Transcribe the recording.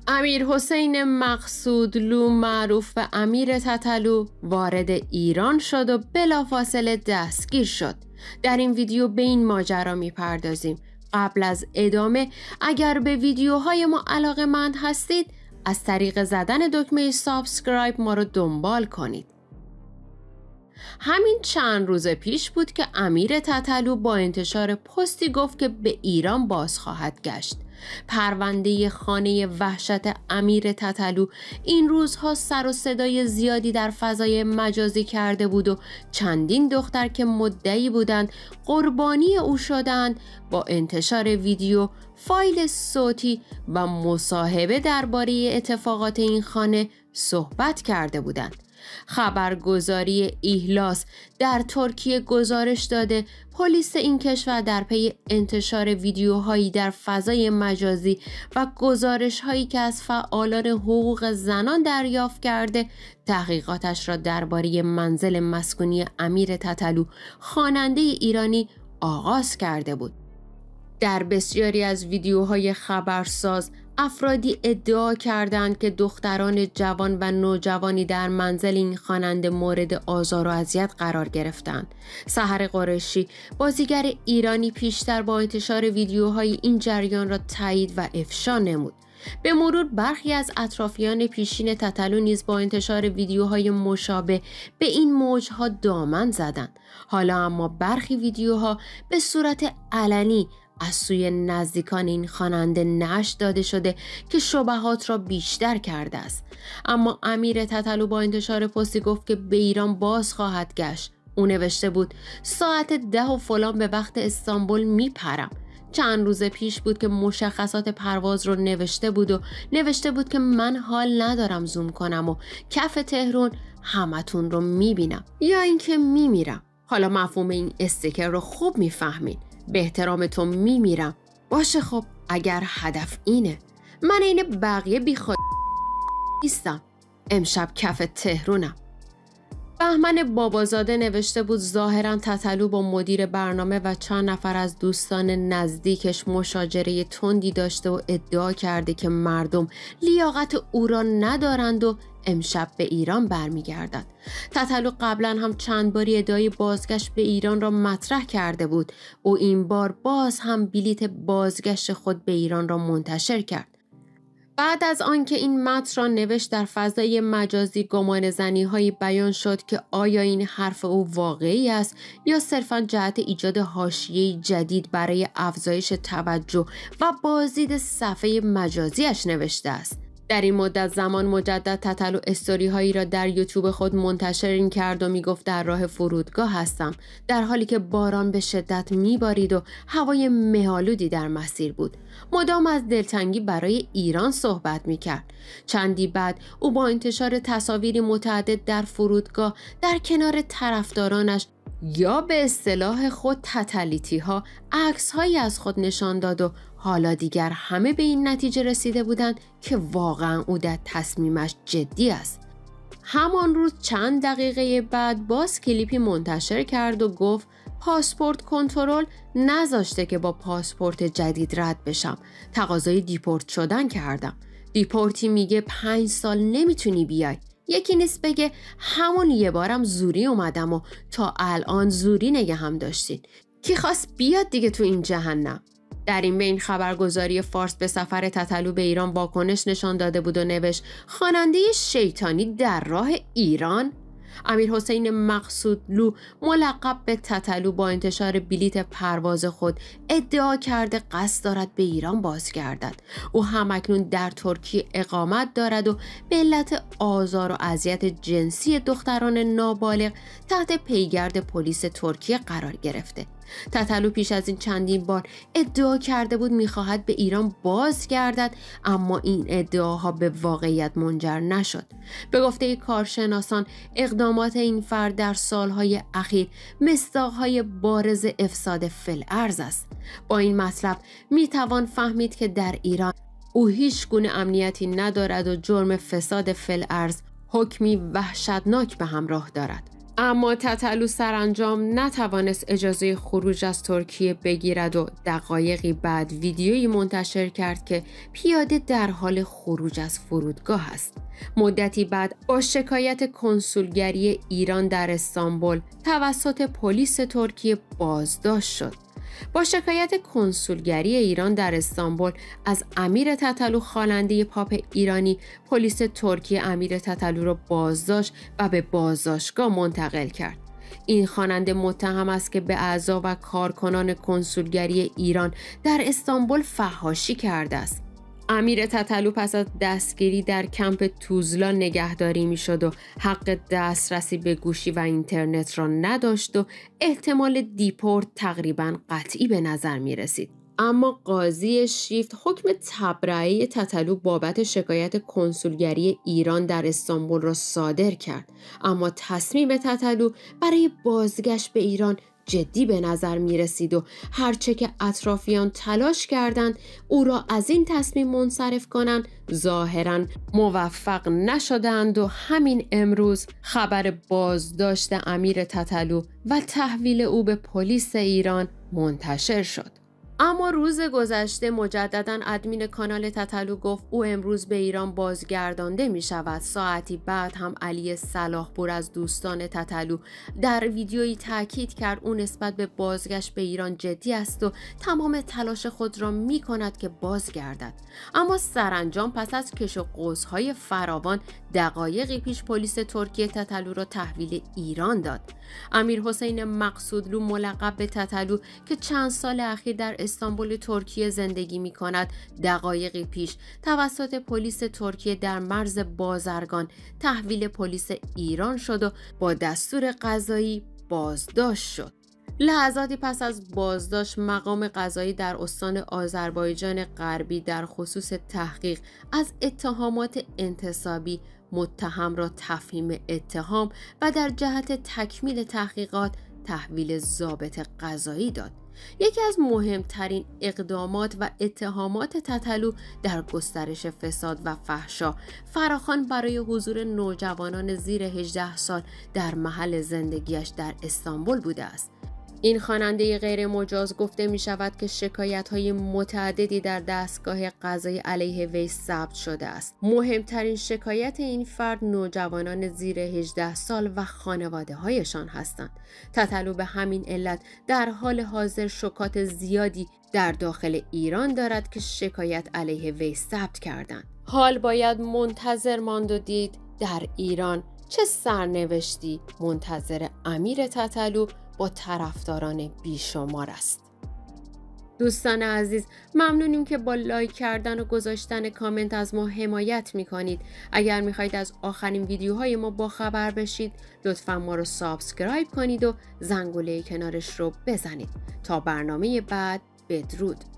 امیرحسین مقصودلو معروف به امیر تتلو وارد ایران شد و بلافاصله دستگیر شد. در این ویدیو به این ماجرا میپردازیم. قبل از ادامه اگر به ویدیوهای ما علاقه‌مند هستید از طریق زدن دکمه سابسکرایب ما رو دنبال کنید. همین چند روز پیش بود که امیر تتلو با انتشار پستی گفت که به ایران باز خواهد گشت. پرونده خانه وحشت امیر تتلو این روزها سر و صدای زیادی در فضای مجازی کرده بود و چندین دختر که مدعی بودند قربانی او شدند با انتشار ویدیو، فایل صوتی و مصاحبه درباره اتفاقات این خانه صحبت کرده بودند. خبرگزاری ایهلاس در ترکیه گزارش داده پلیس این کشور در پی انتشار ویدیوهایی در فضای مجازی و گزارش‌هایی که از فعالان حقوق زنان دریافت کرده تحقیقاتش را درباره منزل مسکونی امیر تتلو خواننده ایرانی آغاز کرده بود. در بسیاری از ویدیوهای خبرساز افرادی ادعا کردند که دختران جوان و نوجوانی در منزل این خواننده مورد آزار و اذیت قرار گرفتند. سحر قریشی بازیگر ایرانی پیشتر با انتشار ویدیوهای این جریان را تایید و افشا نمود. به مرور برخی از اطرافیان پیشین تتلو نیز با انتشار ویدیوهای مشابه به این موجها دامن زدند. حالا اما برخی ویدیوها به صورت علنی از سوی نزدیکان این خواننده نشر داده شده که شبهات را بیشتر کرده است. اما امیر تتلو با انتشار پستی گفت که به ایران باز خواهد گشت. او نوشته بود ساعت 10 و فلان به وقت استانبول میپرم. چند روز پیش بود که مشخصات پرواز رو نوشته بود که من حال ندارم زوم کنم و کف تهران همتون رو میبینم یا اینکه میمیرم. حالا مفهوم این استیکر رو خوب میفهمین. به احترام تو میمیرم. باشه خب اگر هدف اینه. من این بقیه نیستم. امشب کف تهرونم. بهمن بابازاده نوشته بود ظاهراً تتلو با مدیر برنامه و چند نفر از دوستان نزدیکش مشاجره تندی داشته و ادعا کرده که مردم لیاقت او را ندارند و امشب به ایران برمیگردد. تتلو قبلا هم چند باری ادعای بازگشت به ایران را مطرح کرده بود. او این بار باز هم بلیت بازگشت خود به ایران را منتشر کرد. بعد از آنکه این متن را نوشت در فضای مجازی گمان زنی‌هایی بیان شد که آیا این حرف او واقعی است یا صرفاً جهت ایجاد حاشیه‌ای جدید برای افزایش توجه و بازدید صفحه مجازیش نوشته است. در این مدت زمان مجدد تتلو استوری هایی را در یوتیوب خود منتشر کرد و میگفت در راه فرودگاه هستم، در حالی که باران به شدت میبارید و هوای مه‌آلودی در مسیر بود. مدام از دلتنگی برای ایران صحبت میکرد. چندی بعد او با انتشار تصاویری متعدد در فرودگاه در کنار طرفدارانش یا به اصطلاح خود تتلیتی ها عکس هایی از خود نشان داد و حالا دیگر همه به این نتیجه رسیده بودند که واقعا او در تصمیمش جدی است. همان روز چند دقیقه بعد باز کلیپی منتشر کرد و گفت پاسپورت کنترل نذاشته که با پاسپورت جدید رد بشم. تقاضای دیپورت شدن کردم. دیپورتی میگه 5 سال نمیتونی بیای. یکی نیست بگه همون یه بارم زوری اومدم و تا الان زوری نگه هم داشتین. کی خواست بیاد دیگه تو این جهنم؟ در این بین خبرگزاری فارس به سفر تتلو به ایران واکنش نشان داده بود و نوشت خواننده شیطانی در راه ایران. امیرحسین مقصودلو ملقب به تتلو با انتشار بلیت پرواز خود ادعا کرده قصد دارد به ایران بازگردد. او همکنون در ترکیه اقامت دارد و به علت آزار و اذیت جنسی دختران نابالغ تحت پیگرد پلیس ترکیه قرار گرفته. تتلو پیش از این چندین بار ادعا کرده بود میخواهد به ایران بازگردد، اما این ادعاها به واقعیت منجر نشد. به گفته کارشناسان اقدامات این فرد در سالهای اخیر مصداقهای بارز افساد فی‌الارض است. با این مطلب میتوان فهمید که در ایران او هیچ گونه امنیتی ندارد و جرم فساد فی‌الارض حکمی وحشتناک به همراه دارد. اما تتلو سرانجام نتوانست اجازه خروج از ترکیه بگیرد و دقایقی بعد ویدیویی منتشر کرد که پیاده در حال خروج از فرودگاه است. مدتی بعد با شکایت کنسولگری ایران در استانبول توسط پلیس ترکیه بازداشت شد. با شکایت کنسولگری ایران در استانبول از امیر تتلو خواننده پاپ ایرانی، پلیس ترکیه امیر تتلو را بازداشت و به بازداشتگاه منتقل کرد. این خواننده متهم است که به اعضا و کارکنان کنسولگری ایران در استانبول فحاشی کرده است. امیر تتلو پس از دستگیری در کمپ توزلا نگهداری می شد و حق دسترسی به گوشی و اینترنت را نداشت و احتمال دیپورت تقریباً قطعی به نظر می رسید. اما قاضی شیفت حکم تبرئه تتلو بابت شکایت کنسولگری ایران در استانبول را صادر کرد، اما تصمیم تتلو برای بازگشت به ایران جدی به نظر می رسید و هرچه که اطرافیان تلاش کردند او را از این تصمیم منصرف کنند، ظاهراً موفق نشدند و همین امروز خبر بازداشت امیر تتلو و تحویل او به پلیس ایران منتشر شد. اما روز گذشته مجدداً ادمین کانال تتلو گفت او امروز به ایران بازگردانده می شود. ساعتی بعد هم علی صلاحپور از دوستان تتلو در ویدیویی تاکید کرد او نسبت به بازگشت به ایران جدی است و تمام تلاش خود را می کند که بازگردد. اما سرانجام پس از کش و قوس‌های فراوان دقایقی پیش پلیس ترکیه تتلو را تحویل ایران داد. امیر حسین مقصودلو ملقب به تتلو که چند سال اخیر در استانبول ترکیه زندگی می کند دقایقی پیش توسط پلیس ترکیه در مرز بازرگان تحویل پلیس ایران شد و با دستور قضایی بازداشت شد. لحظاتی پس از بازداشت مقام قضایی در استان آذربایجان غربی در خصوص تحقیق از اتهامات انتصابی متهم را تفهیم اتهام و در جهت تکمیل تحقیقات تحویل ضابط قضایی داد. یکی از مهمترین اقدامات و اتهامات تتلو در گسترش فساد و فحشا فراخوان برای حضور نوجوانان زیر 18 سال در محل زندگیش در استانبول بوده است. این خواننده غیر مجاز گفته می شود که شکایت‌های متعددی در دستگاه قضایی علیه وی ثبت شده است. مهمترین شکایت این فرد نوجوانان زیر 18 سال و خانواده‌هایشان هستند. تتلو به همین علت در حال حاضر شکات زیادی در داخل ایران دارد که شکایت علیه وی ثبت کردند. حال باید منتظر ماند و دید در ایران چه سرنوشتی منتظر امیر تتلو با طرفداران بیشمار است. دوستان عزیز، ممنونیم که با لایک کردن و گذاشتن کامنت از ما حمایت میکنید. اگر میخواید از آخرین ویدیوهای ما با خبر بشید لطفاً ما رو سابسکرایب کنید و زنگوله کنارش رو بزنید. تا برنامه بعد، بدرود.